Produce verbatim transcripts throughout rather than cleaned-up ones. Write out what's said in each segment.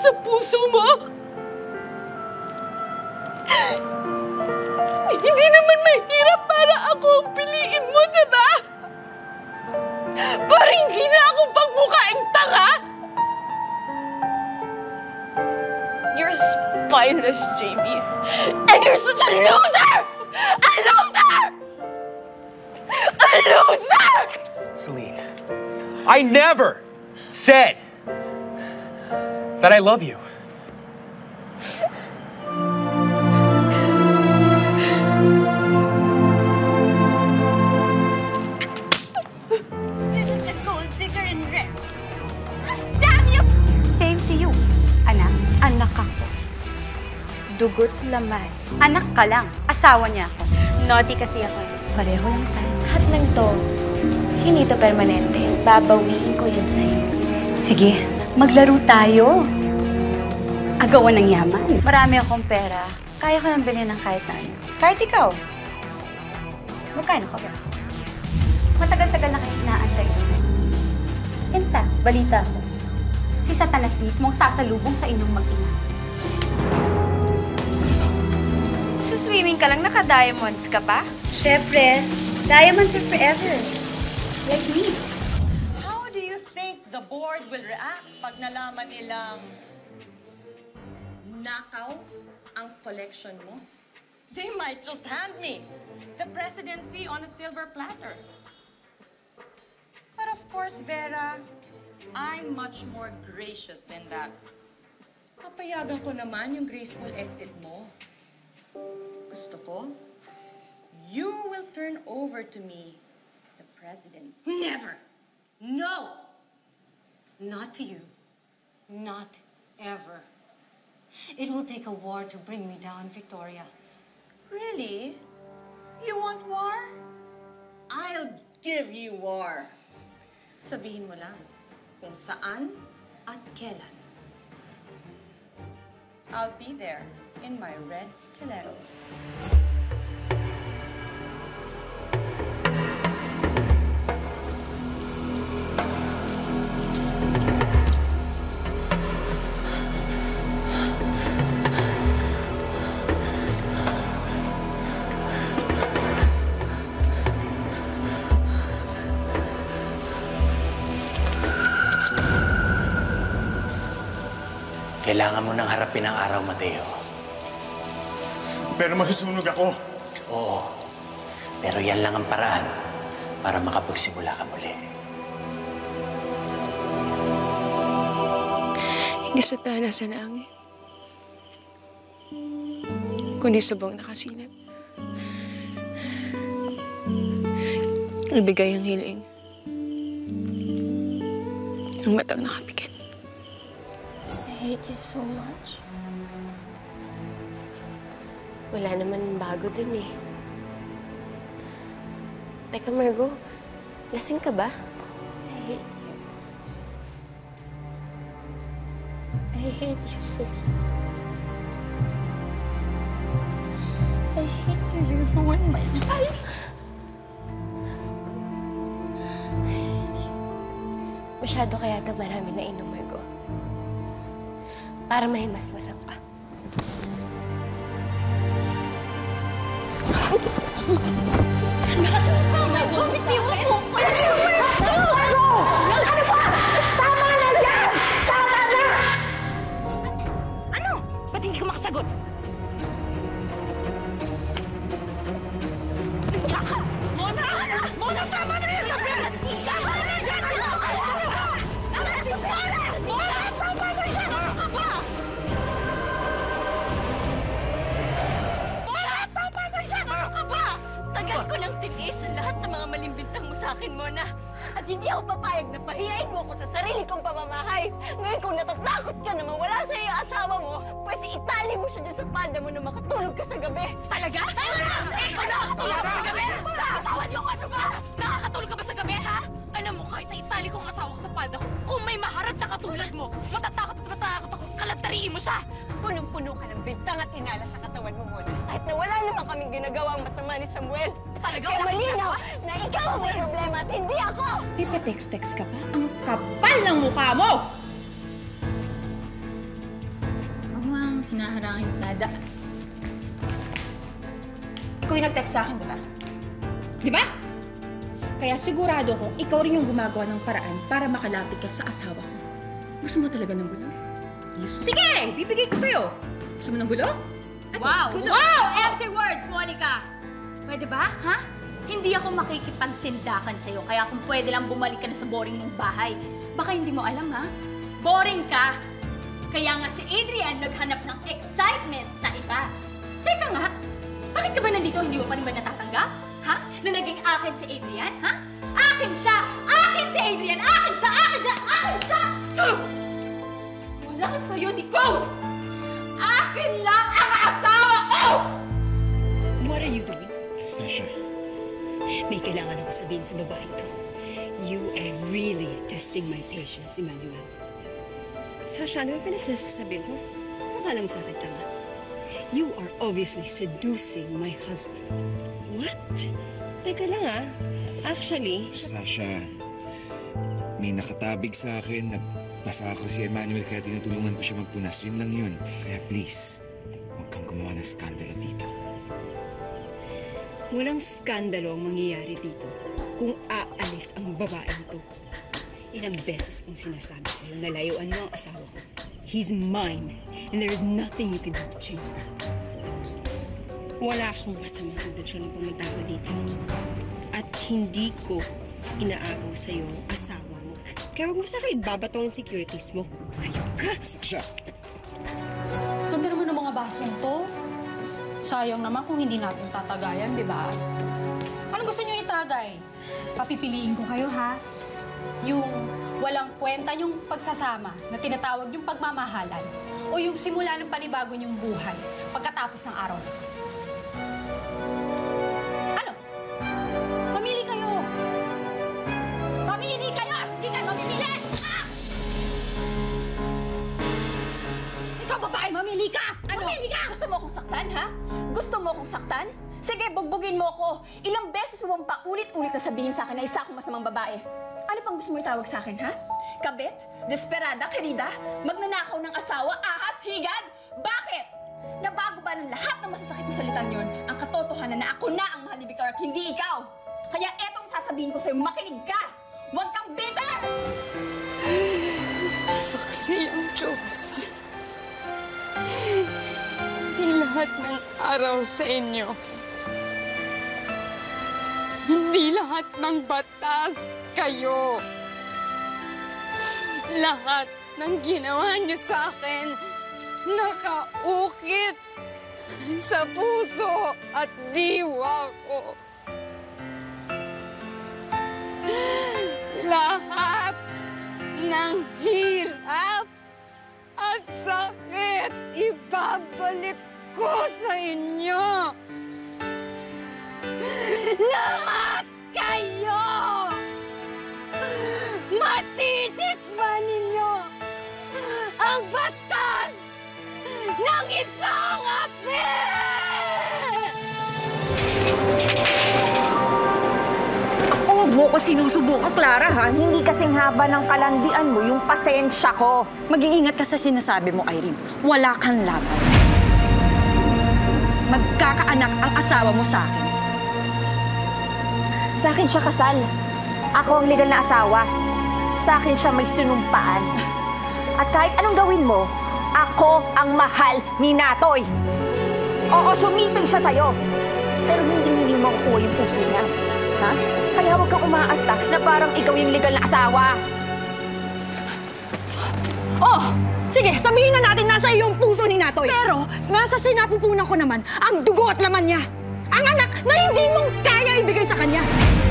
sa puso mo? Hindi naman mahirap para ako ang piliin mo, diba? Para hindi na ako pagmukhaing tanga? You're spineless, J B. And you're such a loser! A loser! A loser! Celine, I never said that I love you. You're just a gold digger in red. Damn you! Same to you. Anak, anak ako. Dugot laman. Anak ka lang. Asawa niya ako. Naughty kasi ako. Pareho lang tayo. Lahat ng to, hindi to permanente. Babawiin ko yan sa'yo. Sige, maglaro tayo. Agawan ng yaman. Marami akong pera. Kaya ko nang bilhin ng kahit na ano. Kahit ikaw. Magkano ka ba? Matagal-tagal na kayo inaantay ko. In fact, balita ko. Si Satanas mismo ang sasalubong sa inyong mag-ina. Suswimming ka lang, naka-diamonds ka pa? Siyempre, diamonds are forever. Like me. How do you think the board will react pag nalaman nilang nakaw ang collection mo? They might just hand me the presidency on a silver platter. But of course, Vera, I'm much more gracious than that. Papayagan ko naman yung graceful exit mo. Gusto ko, you will turn over to me the presidency. Never. No. Not to you. Not ever. It will take a war to bring me down, Victoria. Really? You want war? I'll give you war. Sabihin mo lang kung saan at kailan. I'll be there in my red stilettos. Kailangan mo nang harapin ang araw, Mateo. Pero masusunog ako. Oo. Pero yan lang ang paraan para makapagsimula ka muli. Hindi sa tala sa langit, kundi sa buong nakasilip. Ibigay ang hiling ng matang nakapikit. I hate you so much. Wala naman bago dun eh. Teka, Margo. Lasing ka ba? I hate you. I hate you, Celine. I hate you. You ruined my life. I hate you. Masyado kaya ito marami na inom, Margo. Para mahimasmasan ka. Bumitiw mo po! Margo! Ano ba? Tama na yan! Tama na! Ano? Ba't hindi ka makasagot? Mona! Mona, tama na yan! Tama na yan! Mona, tama na yan! Ano ka ba? Mona, tama na yan! Ano ka ba? Tagal ko nang tiniis ang lahat ng mga malimbintang mo sa akin, Mona. At hindi ako papayag na pahiyain mo ako sa sarili kong pamamahay. Ngayon kung natatakot ka na mawala sa iyo asawa mo, pwede itali mo siya dyan sa palda mo na makatulog ka sa gabi. Talaga? Eh, ikaw nakakatulog ka ba sa gabi? Nakakatawad yung ano ba? Nakakatulog ka ba sa gabi, ha? Alam mo, kahit na itali ko ang asawa ko sa palda ko, kung may maharap na katulad mo, matatakot at matatakot ako, kalatariin mo siya. Punong-puno ka ng bintang at inala sa katawan mo, Mona. Kahit na wala naman kaming ginagawang masama ni Samuel. Talaga? Kaya malinaw na ikaw ang may problema at hindi ako! Di pa text-text ka pa? Ang kapal ng mukha mo! hinaharangin na daan. Ikaw yung nag-text sa akin, di ba? Di ba? Kaya sigurado ko, ikaw rin yung gumagawa ng paraan para makalapit ka sa asawa ko. Gusto mo talaga ng gulo? Sige! Bibigay ko sa'yo! Gusto mo ng gulo? Ano? Wow! Gulo? Wow! Empty words, Monica! Pwede ba, ha? Hindi ako makikipagsindakan sa'yo, kaya kung pwede lang bumalik ka na sa boring mong bahay. Baka hindi mo alam, ha? Boring ka! Kaya nga si Adrian naghanap ng excitement sa iba. Teka nga, bakit ka ba nandito? Hindi mo pa rin ba natatanggap? Ha? Na naging akin si Adrian, ha? Akin siya! Akin si Adrian! Akin siya! Akin siya! Akin siya! Wala sa'yo, Nico! Akin lang ang asawa ko! What are you doing? Sasha, May kailangan ako sabihin sa babaeng to. You are really testing my patience, Emmanuel. Sasha, ano yung pinagsasabi mo? Ano akala mo sa akin, tanga? You are obviously seducing my husband. What? Teka lang ah. Actually... Sasha, may nakatabig sa akin na basa ako si Emmanuel kaya tinutulungan ko siya magpunas. Yun lang yun. Kaya please, huwag kang gumawa ng skandalo dito. Walang skandalo ang mangyayari dito kung aalis ang babaeng to. Ilang beses kong sinasabi sa'yo na layuan mo ang asawa ko. He's mine, and there is nothing you can do to change that. Wala akong masamang intensyon na pumunta ako dito. At hindi ko inaagaw sa'yo ang asawa mo. Kaya huwag mo sa akin ibabatong ang securities mo. Ayok ka! Sasha! Ganda naman ng mga basong to. Sayang naman kung hindi natin tatagayan, di ba? Ano gusto niyo itagay? Papipiliin ko kayo, ha? Yung walang kwenta yung pagsasama na tinatawag yung pagmamahalan o yung simula ng panibago niyong buhay pagkatapos ng araw na to. Ano? Mamili kayo! Mamili kayo! Hindi kayo mamimili! Ah! Ikaw, babae, mamili ka! Ano? Mamili ka! Gusto mo akong saktan, ha? Gusto mo akong saktan? Sige, bugbugin mo ako. Ilang beses mo bang paulit-ulit na sabihin sa akin na isa akong masamang babae? Ano pang gusto mo itawag sa akin, ha? Kabit? Desperada? Querida? Magnanakaw ng asawa? Ahas? Higad? Bakit? Nabago ba ng lahat ng masasakit na salitang yon ang katotohanan na ako na ang mahal ni Victor at hindi ikaw? Kaya etong sasabihin ko sa'yo, makinig ka! Huwag kang bitter! Saksi ang Diyos. Hindi lahat ng araw sa inyo. Hindi lahat ng batas kayo. Lahat ng ginawa niyo sa akin nakaukit sa puso at diwa ko. Lahat ng hirap at sakit ibabalik ko sa inyo. Lahat kayo! Matitikman ninyo ang batas ng isang api! Huwag mo ko sinusubukan, Clara, ha? Hindi kasing haba ng kalandian mo yung pasensya ko. Mag-iingat ka sa sinasabi mo, Irene. Wala kang laban. Magkakaanak ang asawa mo sa akin. Sa akin siya kasal. Ako ang legal na asawa. Sa akin siya may sinumpaan. At kahit anong gawin mo, ako ang mahal ni Natoy. Oo, sumiping siya sa'yo. Pero hindi hindi mo makukuha yung puso niya. Ha? Kaya huwag kang umaasta na parang ikaw yung legal na asawa. Oh! Sige, sabihin na natin nasa iyo yung puso ni Natoy. Pero, nasa sinapupunan ko naman ang dugo at laman niya. Ang anak na hindi mong kaya ibigay sa kanya.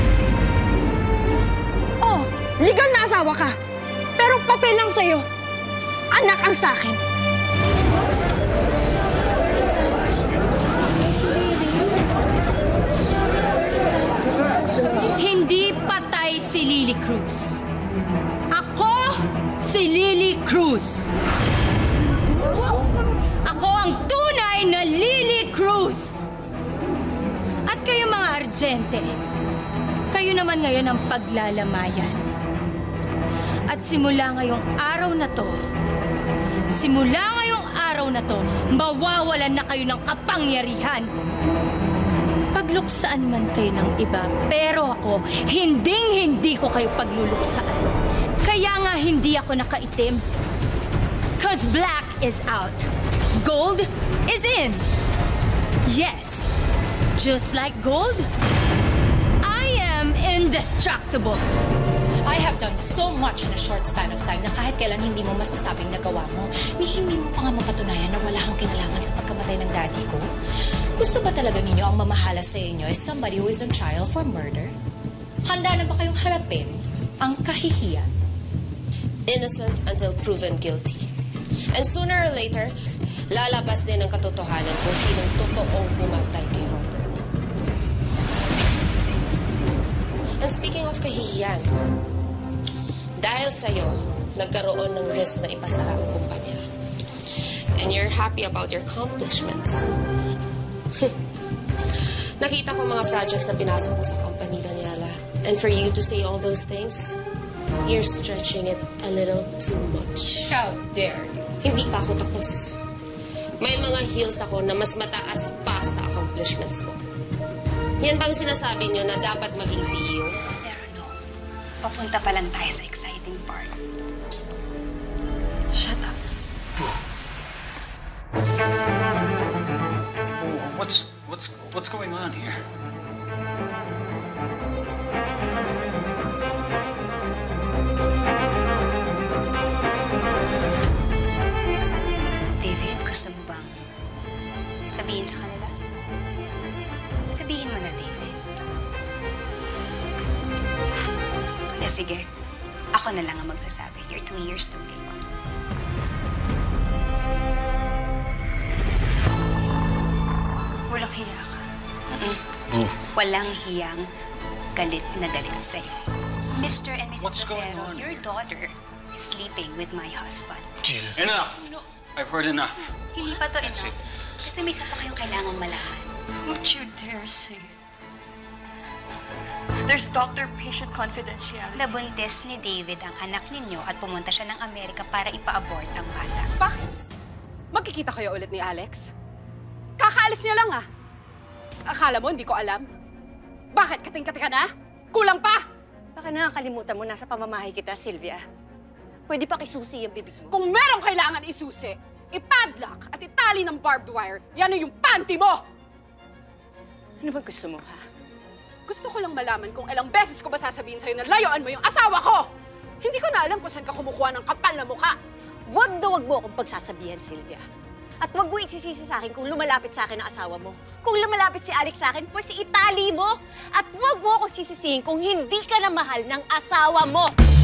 Oh, legal na asawa ka. Pero papel lang sa'yo. Anak ang sa'kin. Hindi patay si Lily Cruz. Ako si Lily Cruz. Ako ang tunay na Lily Cruz. At kayo mga Argente, kayo naman ngayon ang paglalamayan. At simula ngayong araw na to, simula ngayong araw na to, mawawalan na kayo ng kapangyarihan. Pagluksaan man kayo ng iba, pero ako, hinding-hindi ko kayo pagluluksaan. Kaya nga hindi ako nakaitim. Cause black is out. Gold is in. Yes, just like gold, I am indestructible. I have done so much in a short span of time na kahit kailan hindi mo masasabing nagawa mo, ni hindi mo pa nga mapatunayan na wala kang kinalaman sa pagkamatay ng daddy ko. Gusto ba talaga ninyo ang mamahala sa inyo is somebody who is on trial for murder? Handa na ba kayong harapin ang kahihiyan? Innocent until proven guilty. And sooner or later, lalabas din ang katotohanan kung sinong totoong pumatay kay Robert. And speaking of kahihiyan, dahil sa'yo, nagkaroon ng risk na ipasara ang kumpanya. And you're happy about your accomplishments. Nakita ko mga projects na pinasok mo sa company, Daniela. And for you to say all those things, you're stretching it a little too much. How dare you? Hindi pa ako tapos. May mga heels ako na mas mataas pa sa accomplishments mo. Yan bang sinasabi niyo na dapat maging C E O? Pero no, papunta pa lang tayo sa exciting part. Shut up. What's what's what's going on here? David, gusto mo bang sabihin sa kanila? Sabihin mo na, David. Eh, sige. Ako na lang ang magsasabi. You're two years too late. Walang hiya ka. Mm-mm. Oh. Walang hiyang galit na galit sa'yo. Mister and Missus What's going Rosero, on your daughter is sleeping with my husband. Jill. Enough! I've heard enough. Hindi pa to enough. Kasi may isa pa kayong kailangang malaman. Don't you dare say it. There's doctor-patient confidentiality. Nabuntis ni David ang anak ninyo at pumunta siya ng Amerika para ipa-abort ang bata. Bakit? Magkikita kayo ulit ni Alex? Kakaalis niya lang ah. Akala mo hindi ko alam? Bakit? Kating-kati ka na? Kulang pa? Baka nakakalimutan mo, nasa pamamahay kita, Sylvia. Pwede pa kisusi yung bibig mo. Kung merong kailangan isusi, ipadlock at itali ng barbed wire, yan ang yung panty mo! Ano bang gusto mo, ha? Gusto ko lang malaman kung ilang beses ko ba sasabihin sa'yo na layuan mo yung asawa ko! Hindi ko na alam kung saan ka kumukuha ng kapal na mukha. Huwag na huwag mo akong pagsasabihan, Sylvia. At huwag mo isisisi sa akin kung lumalapit sa akin ang asawa mo. Kung lumalapit si Alex sa akin, pues itali mo. At huwag mo akong sisisihin kung hindi ka na mahal ng asawa mo.